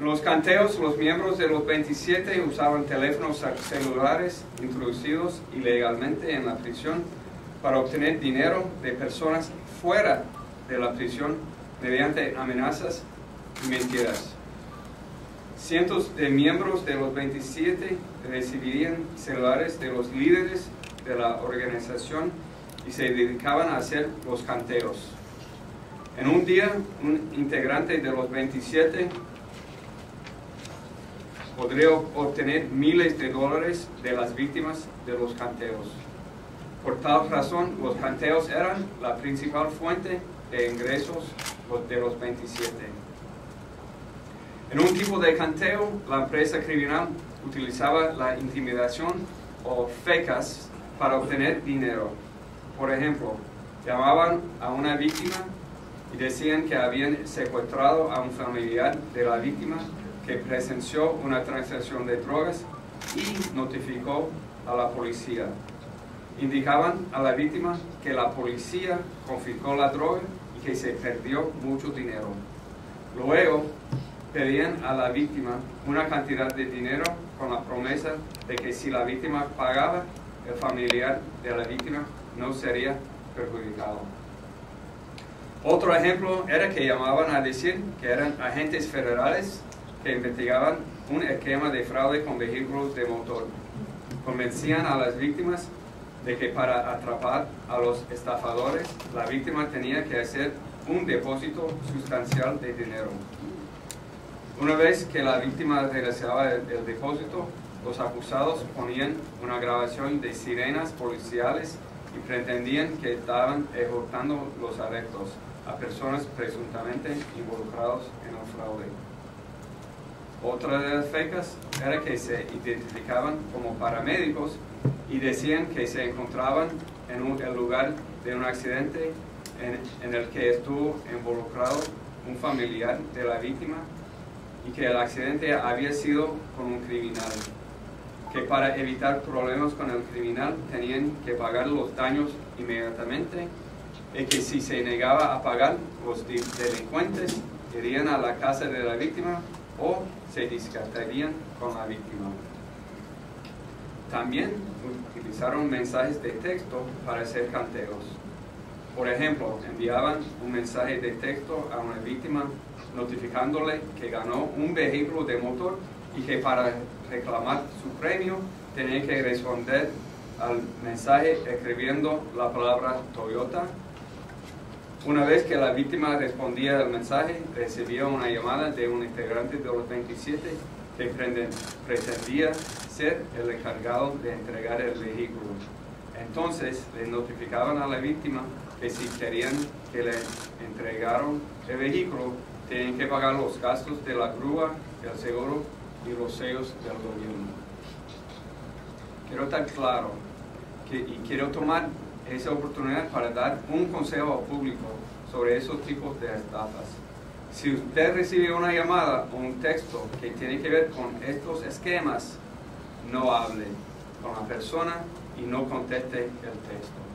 En los canteos, los miembros de los 27 usaban teléfonos celulares introducidos ilegalmente en la prisión para obtener dinero de personas fuera de la prisión mediante amenazas y mentiras. Cientos de miembros de los 27 recibirían celulares de los líderes de la organización y se dedicaban a hacer los canteos. En un día, un integrante de los 27 podría obtener miles de dólares de las víctimas de los canteos. Por tal razón, los canteos eran la principal fuente de ingresos de los 27. En un tipo de canteo, la empresa criminal utilizaba la intimidación o fecas para obtener dinero. Por ejemplo, llamaban a una víctima y decían que habían secuestrado a un familiar de la víctima que presenció una transacción de drogas y notificó a la policía. Indicaban a la víctima que la policía confiscó la droga y que se perdió mucho dinero. Luego, pedían a la víctima una cantidad de dinero con la promesa de que si la víctima pagaba, el familiar de la víctima no sería perjudicado. Otro ejemplo era que llamaban a decir que eran agentes federales que investigaban un esquema de fraude con vehículos de motor. Convencían a las víctimas de que para atrapar a los estafadores, la víctima tenía que hacer un depósito sustancial de dinero. Una vez que la víctima realizaba el depósito, los acusados ponían una grabación de sirenas policiales y pretendían que estaban ejecutando los arrestos a personas presuntamente involucradas en el fraude. Otra de las fecas era que se identificaban como paramédicos y decían que se encontraban en el lugar de un accidente en el que estuvo involucrado un familiar de la víctima y que el accidente había sido con un criminal, que para evitar problemas con el criminal tenían que pagar los daños inmediatamente y que si se negaba a pagar, los delincuentes irían a la casa de la víctima o se descartarían con la víctima. También utilizaron mensajes de texto para hacer canteos. Por ejemplo, enviaban un mensaje de texto a una víctima notificándole que ganó un vehículo de motor y que para reclamar su premio tenía que responder al mensaje escribiendo la palabra Toyota. Una vez que la víctima respondía al mensaje, recibía una llamada de un integrante de los 27 que pretendía ser el encargado de entregar el vehículo. Entonces le notificaban a la víctima que si querían que le entregaran el vehículo, tenían que pagar los gastos de la grúa, el seguro y los sellos del gobierno. Quiero estar claro y quiero tomar esa oportunidad para dar un consejo al público sobre esos tipos de estafas. Si usted recibe una llamada o un texto que tiene que ver con estos esquemas, no hable con la persona y no conteste el texto.